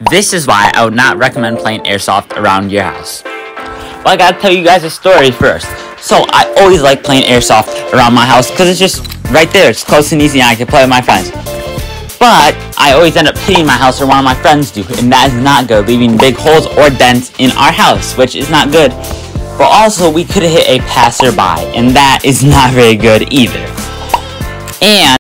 This is why I would not recommend playing Airsoft around your house. Well, I gotta tell you guys a story first. So, I always like playing Airsoft around my house because it's just right there. It's close and easy and I can play with my friends. But, I always end up hitting my house or one of my friends do, and that is not good, leaving big holes or dents in our house, which is not good. But also, we could hit a passerby, and that is not very good either. And